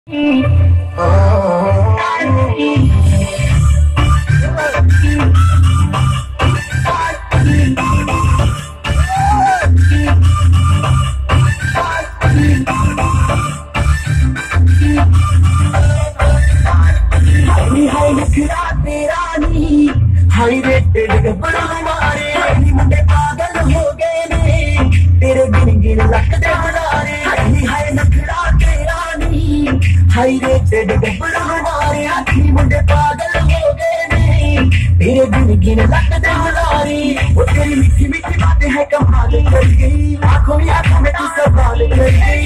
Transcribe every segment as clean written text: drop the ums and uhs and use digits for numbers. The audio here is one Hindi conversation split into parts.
हाई रेटेड गब्बड़ हमारे मुंडे पागल हो गए ने तेरे गिन गिन लक दे बुलारे हाय नखरा तेरा नी हाई रेटेड गब्बड़ हमारे मुंडे पागल हो गए ने तेरे गिन गिन लक दे बुलारे वो तेरी मीठी मीठी बातें हैं कमाल कर गई आंखों में तू सवाल कर गई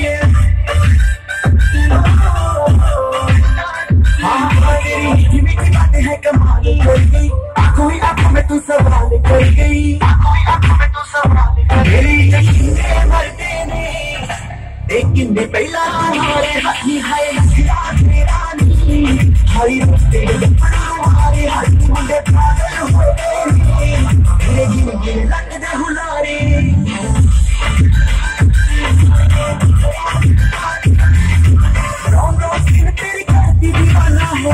तेरी मीठी मीठी बातें हैं कमाल कर गई आंखों में तू सवाल कर गई आंखों में तू सवाल कर मेरी जशीने मरते ने लेकिन ने पहला हमारे हाथी हाय नखरा तेरा नी हाय तेरे हमारे हाथी मुंडे पागल हो गए तेरे गिन गिन लग दे हुलारे तेरी करती दीवाना है